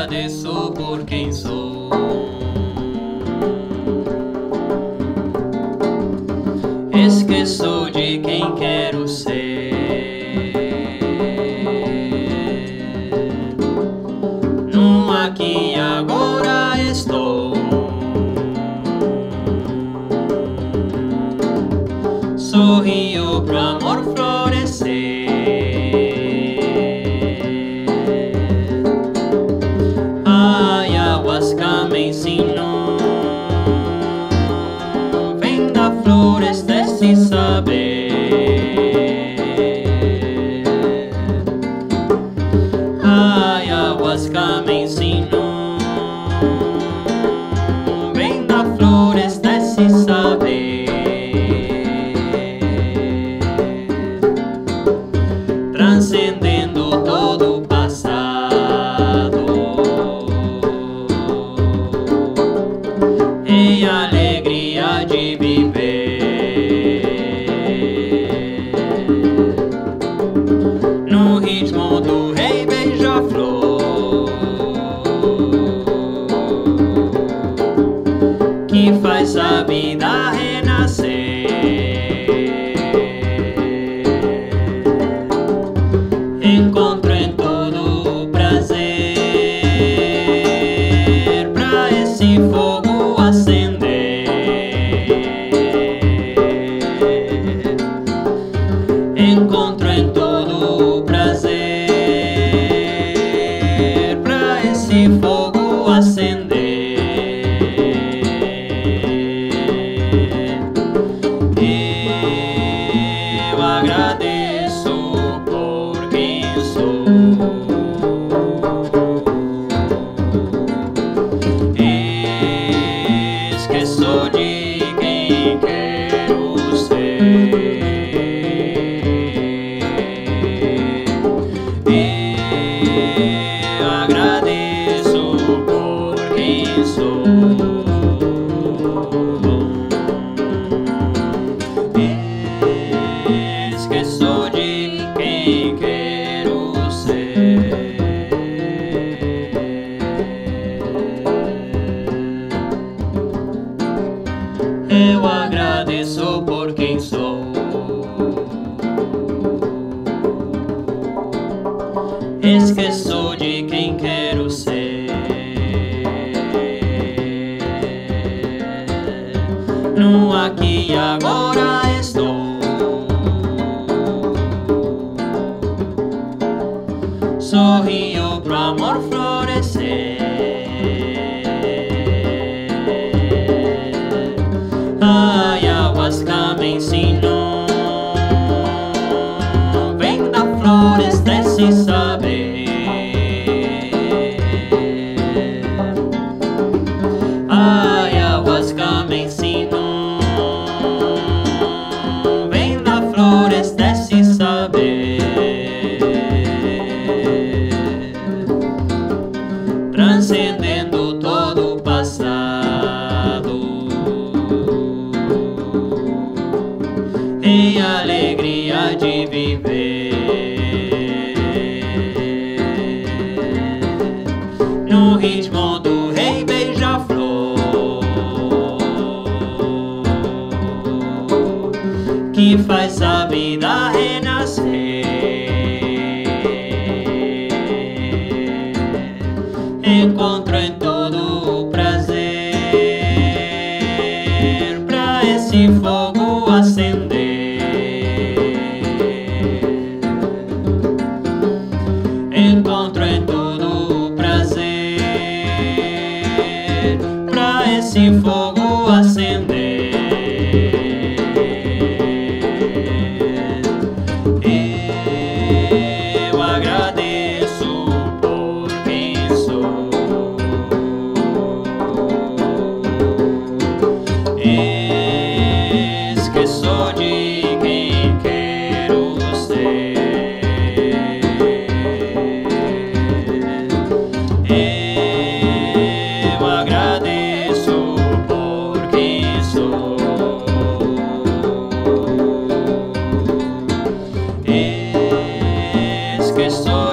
agradeço por quem sou. Esqueço de quem quero ser. No aqui e agora estou. Sorrio pro amor florescer. A ayahuasca me ensinou. Vem da floresta esse saber. A ayahuasca me ensinou. Vem da floresta esse saber. Transcendendo todo o passado e a alegria de viver no ritmo do rei beija-flor que faz a vida renascer. Encontro em todo prazer pra esse fogo acender. Encontro em todo prazer pra esse fogo acender. Eu agradeço por quem sou. Esqueço de quem quero ser. Eu agradeço por quem sou. Esqueço de quem quero ser. Eu agradeço por quem sou. Esqueço de quem quero ser. No aqui e agora estou. Sorrio pro amor florescer. A ayahuasca me ensinou. Vem da floresta esse saber. A ayahuasca me ensinou. Vem da floresta esse saber. Transcendendo todo o passado e a alegria de viver no ritmo do rei beija-flor que faz a vida renascer. Encontro em todo prazer pra esse fogo acender. Encontro em todo prazer pra esse fogo acender. Eu agradeço por quem sou. Esqueço de quem quero ser. Eu agradeço por quem sou. Esqueço